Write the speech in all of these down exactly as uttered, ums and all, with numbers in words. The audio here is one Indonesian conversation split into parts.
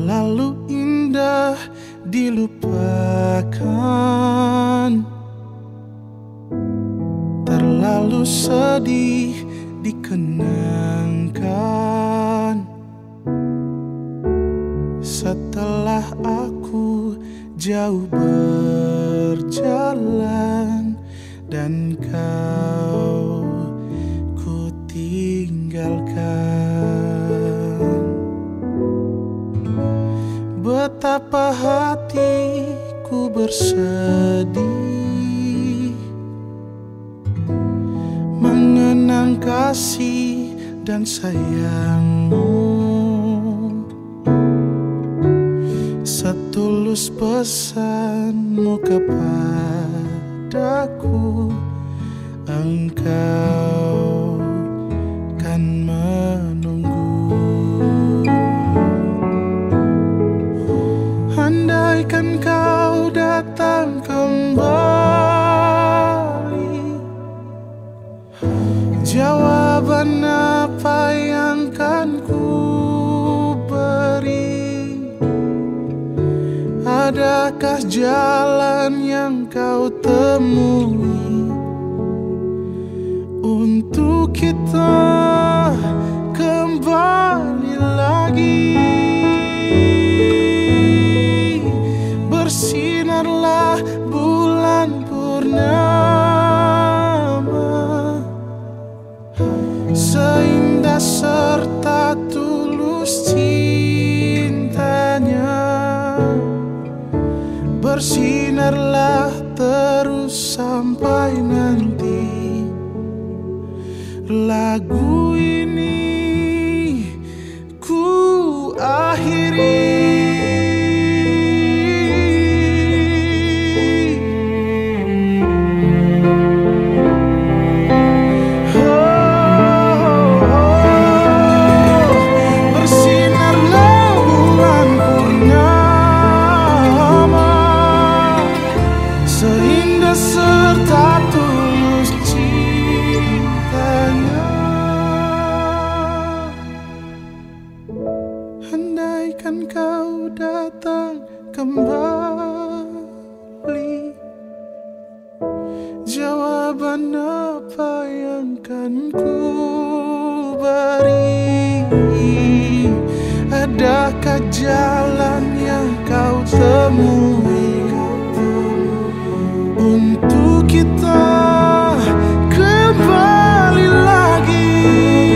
terlalu indah dilupakan, terlalu sedih dikenangkan. Setelah aku jauh berjalan dan kau ku tinggalkan, betapa hatiku bersedih mengenang kasih dan sayangmu. Setulus pesanmu kepadaku, engkau kan menunggu. Andaikan kau datang kembali, jawaban apa yang kan ku beri? Adakah jalan yang kau temui untuk kita kembali lagi? Bersinarlah bulan purnama, seindah serta tulus cintanya. Bersinarlah terus sampai nanti lagu ini ku akhiri. Serta tulus cintanya. Andaikan kau datang kembali, jawaban apa yang kan ku beri? Adakah jalan yang kau temui untuk kita kembali lagi?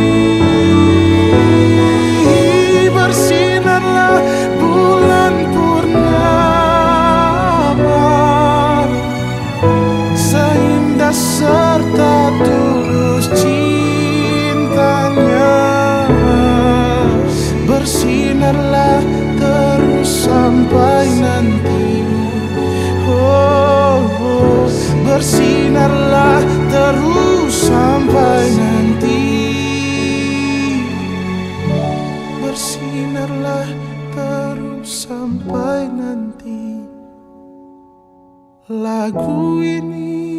Bersinarlah bulan purnama, seindah serta tulus cintanya. Bersinarlah terus sampai nanti. Oh, oh. Bersinarlah terus sampai nanti. Bersinarlah terus sampai nanti lagu ini